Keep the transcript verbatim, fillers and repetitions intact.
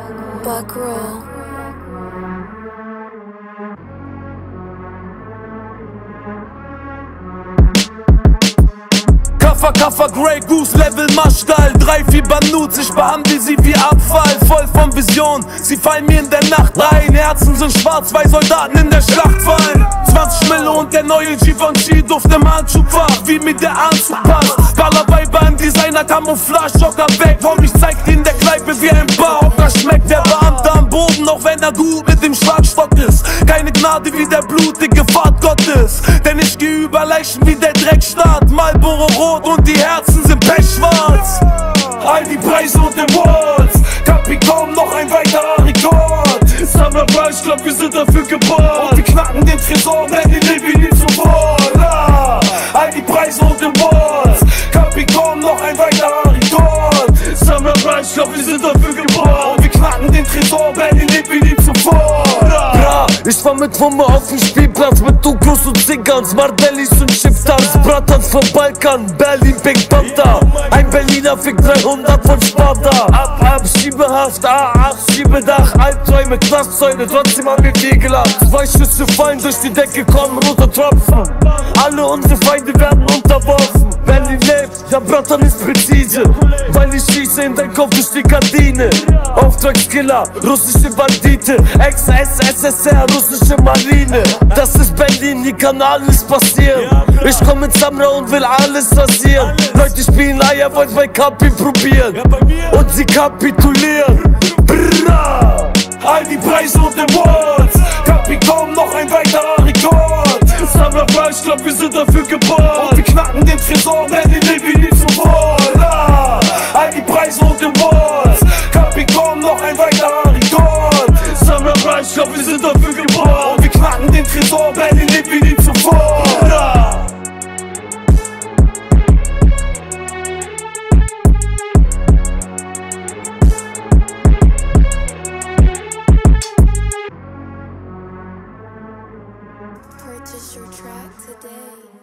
Buckroll. Kaffer, Kaffer, Grey Goose, Level Maschtal. Drei, vier Banut, ich behandle sie wie Abfall. Voll von Vision, sie fallen mir in der Nacht ein. Herzen sind schwarz, zwei Soldaten in der Schlacht fallen. zwanzig Mille und der neue Givenchy durfte im Handschuhfach, wie mir der Anzug passt. Ballerweiber im Designer, Camouflage, Joker weg. Komm, ich zeig dir in der Kneipe wie ein Bar, ob das schmeckt. Der Beamte am Boden, auch wenn er gut mit dem Schlagstock ist. Keine Gnade wie der blutige Pfad Gottes. Denn ich geh über Leichen wie der Dreckstaat. Marlboro Rot und die Herzen sind pechschwarz. All die Preise und Awards, Kapi, kaum noch ein weiterer Rekord. Summer Rush, ich glaub wir sind dafür geboren. Und wir knacken den Tresor, denn die leben nie sofort. Ah, all die Preise und Awards, Kapi, kaum noch ein weiterer Rekord. Summer Rush, ich glaub wir sind dafür geboren. Und wir knacken den Tresor, denn die leben nie sofort. Ah, ich war mit Wumme auf dem Spielplatz mit Dukos und Zinkans, Mardellis und Schifftanz, Bratans vom Balkan, Berlin, Pink Panther. Ein Berliner fickt dreihundert von Sparta. Ab, ab, Schiebehaft, A acht, Schiebedach, Albträume, Knastsäule, trotzdem haben wir viel gelacht. Zwei Schüsse fallen durch die Decke, kommen rote Tropfen. Alle unsere Feinde werden unterworfen. Berlin lebt, der Bratan ist präzise, weil ich schieße in dein Kopf durch die Gardine. Auftragskiller, russische Bandite, Ex-S S S R, russische Marine. Das ist Berlin, hier kann alles passieren. Ich komm mit Samra und will alles rasieren. Leute spielen Eier, wollt bei Kapi probieren und sie kapitulieren. Brrrr. All die Preise und Awards, Kapi, kaum noch ein weiterer Rekord. Samra Rush, ich glaub wir sind dafür geboren. Und wir knacken den Tresor, denn die leben nie sofort. Ah, all die Preise und Awards, Kapi, kaum noch ein weiterer Rekord. Samra Rush, ich glaub wir sind dafür geboren. Und wir knacken den Tresor, denn die leben nie sofort. Ah. Purchase your track today.